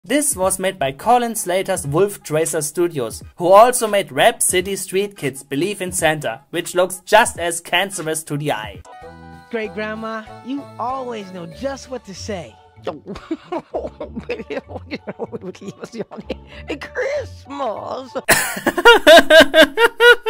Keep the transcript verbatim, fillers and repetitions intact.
This was made by Colin Slater's Wolf Tracer Studios, who also made Rap City Street Kids Believe in Santa, which looks just as cancerous to the eye. Great Grandma, you always know just what to say. Christmas.